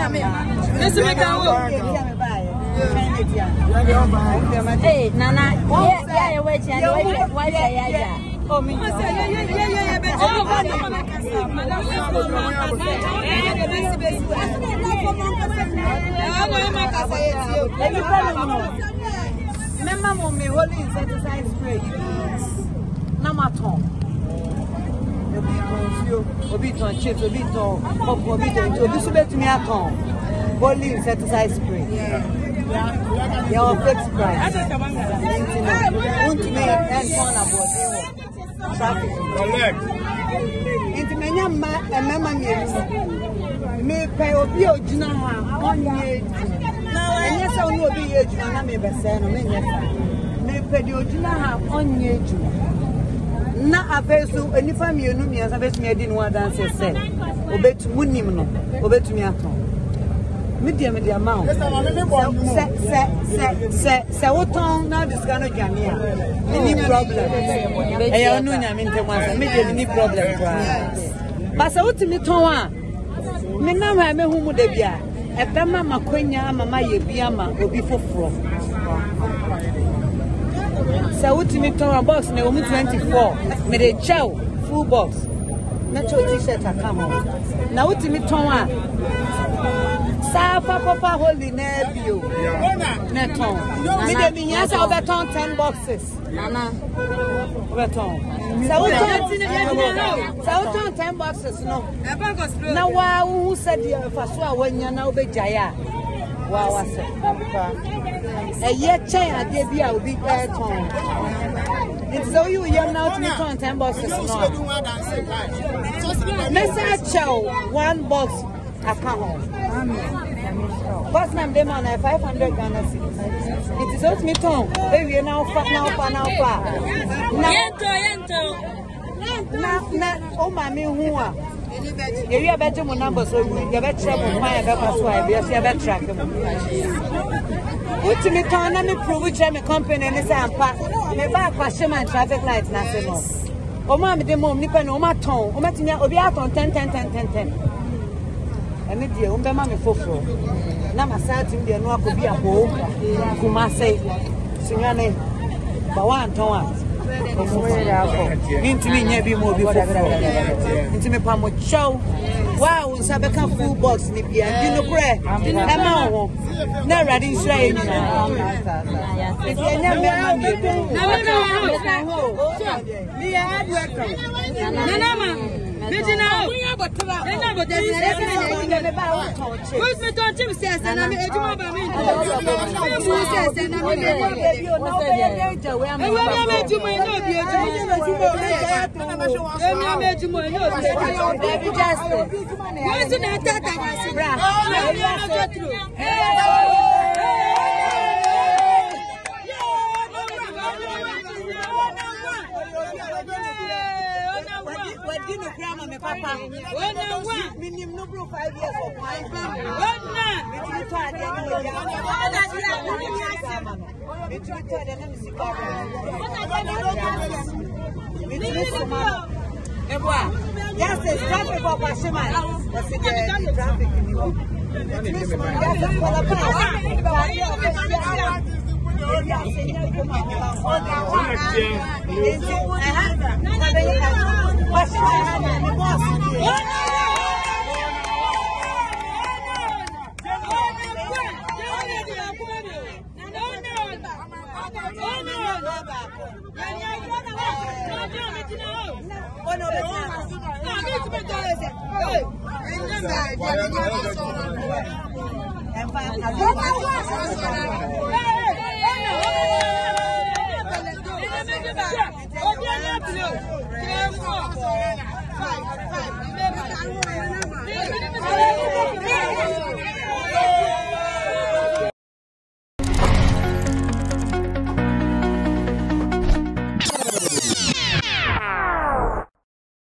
Hey, Nana, yeah, wait, yeah. Oh, me. Remember me holy insecticide spray. Namaton. Obiton chips, obiton, obiton to me at home. Holy insecticide spray. Your fixed price. Won't me and on about traffic. Into many a mamma me pay or be a junior 1 year. And yes, I will be a junior, may be saying, may pay the original 1 year. Na apeso enifa mienu mi asabetu mi edi no dance say obetu munim no obetu mi aton media ma se woton na disca no dwane a any problem e ya onu nya mi ntem asa media ni problem kwa ba se wotimi ton a me na ha me hu mu da bia e be ma makonya mama ye bia ma obi foforo. So what me turn box na 24 me dey chow full box na chow t-shirt come on na what me turn a sa papa holy na bio na turn me dey me nya sa obeton 10 boxes nana obeton sa what 10 boxes no na wa who said you faso a wanya na obejaya wa wase a year chain a day be will be air tone. It's so you young now to me turn 10 boxes. Let's chow 1 box a come. First time them on 500 Ghana cedis. It is out me tongue. Baby now far. Now oh my who are. You are better number so you better trouble my pass why you better track them. What me turn me prove me company and say ampa me ba kwashe man traffic light na se no o ma me de mom nipa no o ma ton o ma tinya obi aton 10 ene die o be ma me foforo na masa tim de no akobi abo kuma sei sinyane ba wan ton a o mo ya ko ntimi nya bi mo bi foforo ntimi pa mo chow. Wow, Sabeka full box Nipia, Dino Pre, Emma, no ready straight. If you're never what's in that? What didn't grandma me papa? Minimum no 5 years of my family. Yes, it's traffic for Pashiman. That's the traffic in you. Five.